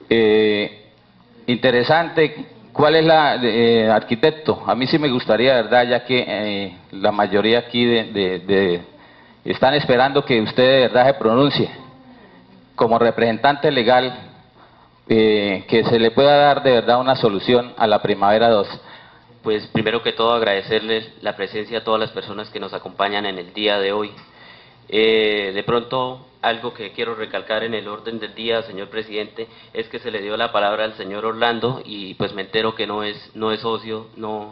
Interesante. ¿Cuál es la arquitecto? A mí sí me gustaría, ¿verdad? Ya que la mayoría aquí están esperando que usted de verdad se pronuncie como representante legal, que se le pueda dar de verdad una solución a la Primavera 2. Pues primero que todo agradecerles la presencia a todas las personas que nos acompañan en el día de hoy. De pronto, algo que quiero recalcar en el orden del día, señor presidente, es que se le dio la palabra al señor Orlando y pues me entero que no es socio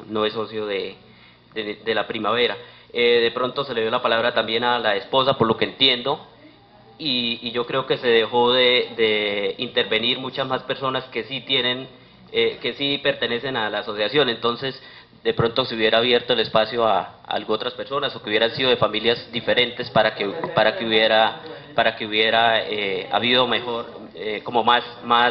de la Primavera. De pronto se le dio la palabra también a la esposa, por lo que entiendo, y yo creo que se dejó de intervenir muchas más personas que sí tienen, que sí pertenecen a la asociación. Entonces, de pronto se hubiera abierto el espacio a algo otras personas, o que hubieran sido de familias diferentes para que hubiera habido mejor, como más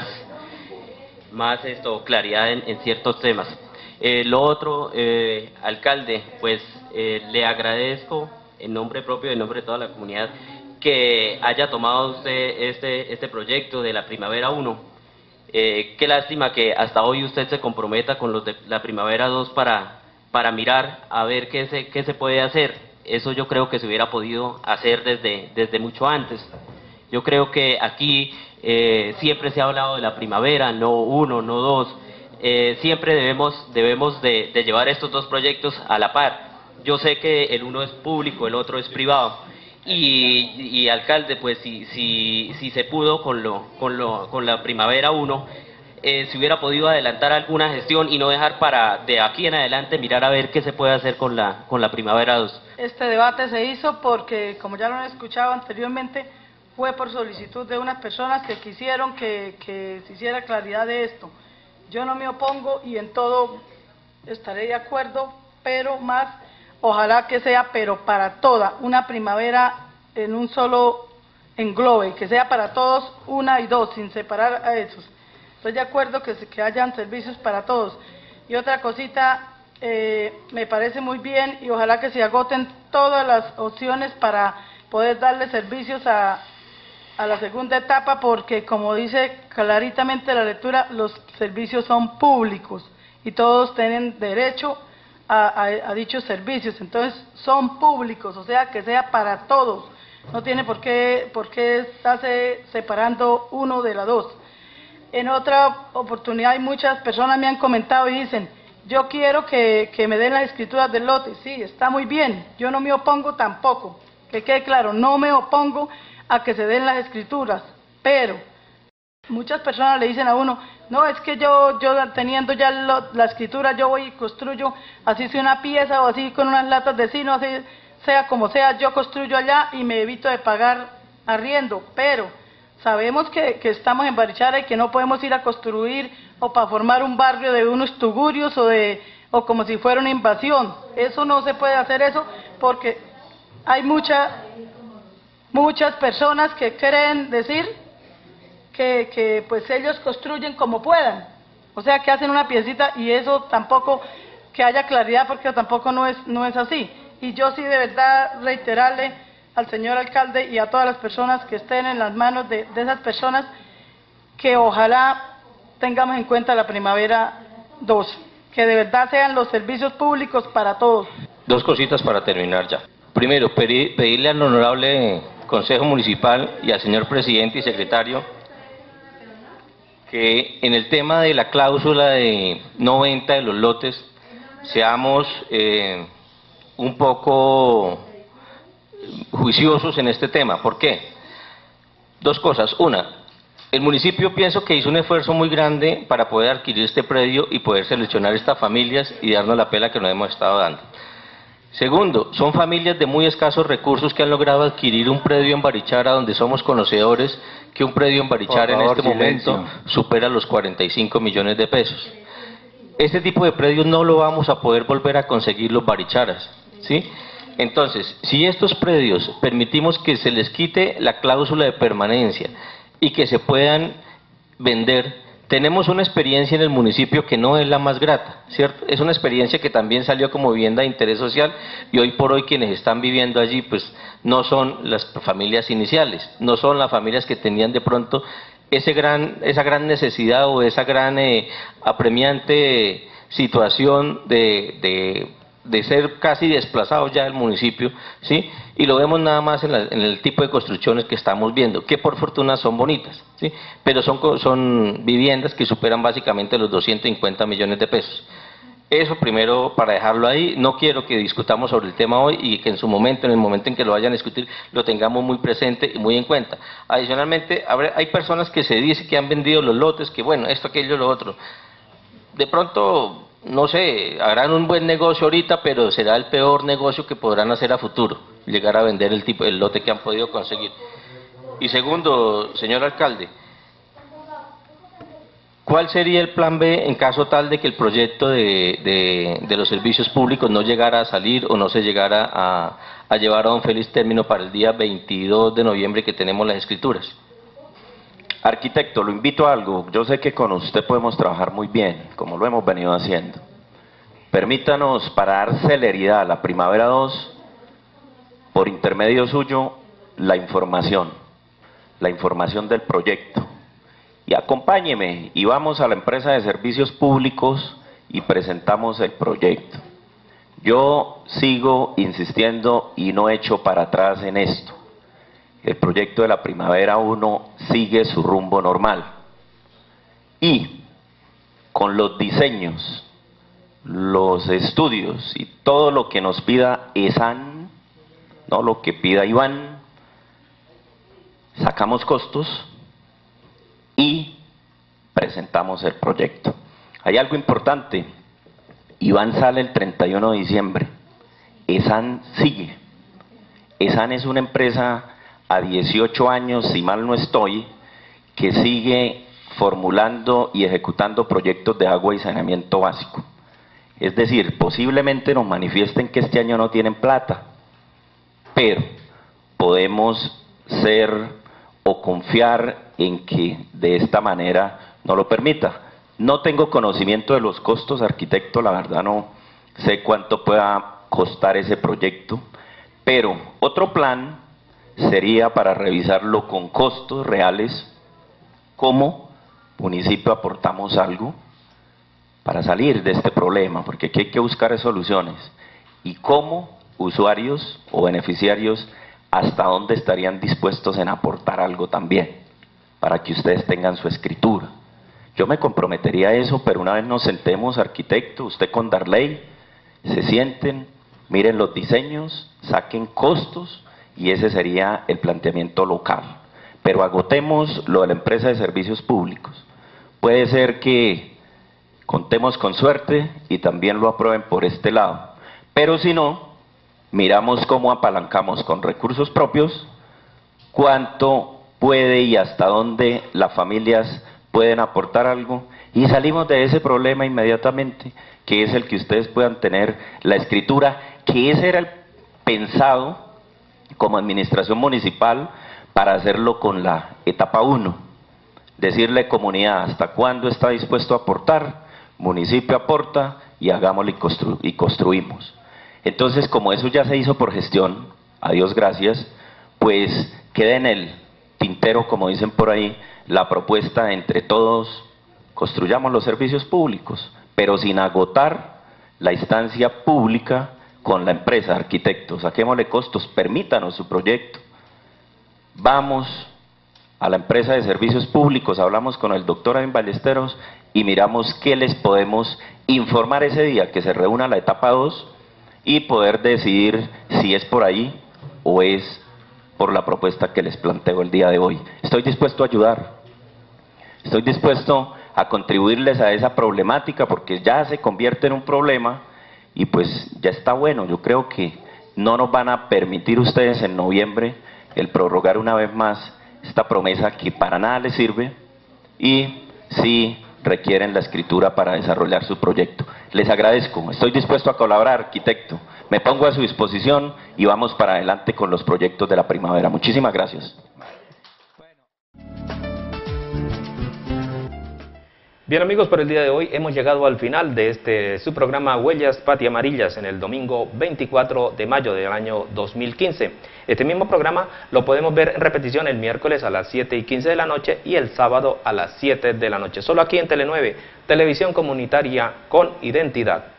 claridad en ciertos temas. Lo otro, alcalde, pues le agradezco en nombre propio, en nombre de toda la comunidad, que haya tomado usted este proyecto de la Primavera 1. Qué lástima que hasta hoy usted se comprometa con los de la Primavera 2 para mirar a ver qué se puede hacer. Eso yo creo que se hubiera podido hacer desde mucho antes. Yo creo que aquí siempre se ha hablado de la primavera, no uno, no dos. Siempre debemos de llevar estos dos proyectos a la par. Yo sé que el uno es público, el otro es privado. Y alcalde, pues si se pudo con la Primavera 1, se hubiera podido adelantar alguna gestión y no dejar para de aquí en adelante mirar a ver qué se puede hacer con la Primavera 2. Este debate se hizo porque, como ya lo han escuchado anteriormente, fue por solicitud de unas personas que quisieron que se hiciera claridad de esto. Yo no me opongo y en todo estaré de acuerdo, pero más, ojalá que sea, pero para toda, una primavera en un solo englobe, que sea para todos una y dos, sin separar a esos. Estoy de acuerdo que hayan servicios para todos. Y otra cosita, me parece muy bien y ojalá que se agoten todas las opciones para poder darle servicios a la segunda etapa, porque como dice claritamente la lectura, los servicios son públicos y todos tienen derecho a dichos servicios. Entonces son públicos, o sea que sea para todos, no tiene por qué estarse separando uno de la dos. En otra oportunidad muchas personas me han comentado y dicen: yo quiero que me den las escrituras del lote. Sí, está muy bien, yo no me opongo tampoco, que quede claro, no me opongo a que se den las escrituras, pero muchas personas le dicen a uno: no, es que yo teniendo ya la escritura, yo voy y construyo, así sea una pieza o así con unas latas de zinc, así sea como sea, yo construyo allá y me evito de pagar arriendo. Pero sabemos que estamos en Barichara y que no podemos ir a construir o para formar un barrio de unos tugurios o como si fuera una invasión. Eso no se puede hacer, eso, porque hay muchas personas que creen decir que pues ellos construyen como puedan, o sea que hacen una piecita, y eso tampoco, que haya claridad, porque tampoco no es así. Y yo sí de verdad reiterarle al señor alcalde y a todas las personas que estén en las manos de esas personas, que ojalá tengamos en cuenta la Primavera 2, que de verdad sean los servicios públicos para todos. Dos cositas para terminar ya. Primero, pedirle al honorable Consejo Municipal y al señor presidente y secretario que en el tema de la cláusula de no venta de los lotes seamos un poco juiciosos en este tema. ¿Por qué? Dos cosas. Una, el municipio pienso que hizo un esfuerzo muy grande para poder adquirir este predio y poder seleccionar estas familias y darnos la pela que nos hemos estado dando. Segundo, son familias de muy escasos recursos que han logrado adquirir un predio en Barichara, donde somos conocedores que un predio en Barichara en este momento supera los 45 millones de pesos. Este tipo de predios no lo vamos a poder volver a conseguir los baricharas, ¿sí? Entonces, si estos predios permitimos que se les quite la cláusula de permanencia y que se puedan vender, tenemos una experiencia en el municipio que no es la más grata, ¿cierto? Es una experiencia que también salió como vivienda de interés social y hoy por hoy quienes están viviendo allí pues no son las familias iniciales, no son las familias que tenían de pronto esa gran necesidad o esa gran apremiante situación de ser casi desplazados ya del municipio, ¿sí? Y lo vemos nada más en el tipo de construcciones que estamos viendo, que por fortuna son bonitas, ¿sí? Pero son viviendas que superan básicamente los 250 millones de pesos. Eso primero para dejarlo ahí. No quiero que discutamos sobre el tema hoy y que en su momento, en el momento en que lo vayan a discutir, lo tengamos muy presente y muy en cuenta. Adicionalmente, hay personas que se dice que han vendido los lotes, que bueno, esto, aquello, lo otro. De pronto, no sé, harán un buen negocio ahorita, pero será el peor negocio que podrán hacer a futuro, llegar a vender el lote que han podido conseguir. Y segundo, señor alcalde, ¿cuál sería el plan B en caso tal de que el proyecto de los servicios públicos no llegara a salir o no se llegara a llevar a un feliz término para el día 22 de noviembre que tenemos las escrituras? Arquitecto, lo invito a algo. Yo sé que con usted podemos trabajar muy bien, como lo hemos venido haciendo. Permítanos, para dar celeridad a la Primavera 2, por intermedio suyo, la información del proyecto. Y acompáñeme y vamos a la empresa de servicios públicos y presentamos el proyecto. Yo sigo insistiendo y no echo para atrás en esto. El proyecto de la Primavera 1 sigue su rumbo normal. Y con los diseños, los estudios y todo lo que nos pida ESAN, no lo que pida Iván, sacamos costos y presentamos el proyecto. Hay algo importante. Iván sale el 31 de diciembre. ESAN sigue. ESAN es una empresa a 18 años, si mal no estoy, que sigue formulando y ejecutando proyectos de agua y saneamiento básico. Es decir, posiblemente nos manifiesten que este año no tienen plata, pero podemos ser o confiar en que de esta manera no lo permita. No tengo conocimiento de los costos, arquitecto, la verdad no sé cuánto pueda costar ese proyecto, pero otro plan sería para revisarlo con costos reales, cómo municipio aportamos algo para salir de este problema, porque aquí hay que buscar soluciones, y cómo usuarios o beneficiarios hasta dónde estarían dispuestos en aportar algo también, para que ustedes tengan su escritura. Yo me comprometería a eso, pero una vez nos sentemos, arquitecto, usted con Darley, se sienten, miren los diseños, saquen costos, y ese sería el planteamiento local. Pero agotemos lo de la empresa de servicios públicos. Puede ser que contemos con suerte y también lo aprueben por este lado. Pero si no, miramos cómo apalancamos con recursos propios, cuánto puede y hasta dónde las familias pueden aportar algo, y salimos de ese problema inmediatamente, que es el que ustedes puedan tener la escritura, que ese era el pensado como administración municipal para hacerlo con la etapa 1. Decirle comunidad hasta cuándo está dispuesto a aportar, municipio aporta y hagámoslo y construimos. Entonces, como eso ya se hizo por gestión, a Dios gracias, pues queda en el tintero, como dicen por ahí, la propuesta entre todos, construyamos los servicios públicos, pero sin agotar la instancia pública con la empresa, arquitectos, saquémosle costos, permítanos su proyecto. Vamos a la empresa de servicios públicos, hablamos con el doctor Aben Ballesteros y miramos qué les podemos informar ese día que se reúna la etapa 2 y poder decidir si es por ahí o es por la propuesta que les planteo el día de hoy. Estoy dispuesto a ayudar, estoy dispuesto a contribuirles a esa problemática porque ya se convierte en un problema. Y pues ya está bueno, yo creo que no nos van a permitir ustedes en noviembre el prorrogar una vez más esta promesa que para nada les sirve y sí requieren la escritura para desarrollar su proyecto. Les agradezco, estoy dispuesto a colaborar, arquitecto, me pongo a su disposición y vamos para adelante con los proyectos de la primavera. Muchísimas gracias. Bien amigos, por el día de hoy hemos llegado al final de su programa Huellas Patiamarillas en el domingo 24 de mayo del año 2015. Este mismo programa lo podemos ver en repetición el miércoles a las 7:15 de la noche y el sábado a las 7 de la noche. Solo aquí en Tele 9, televisión comunitaria con identidad.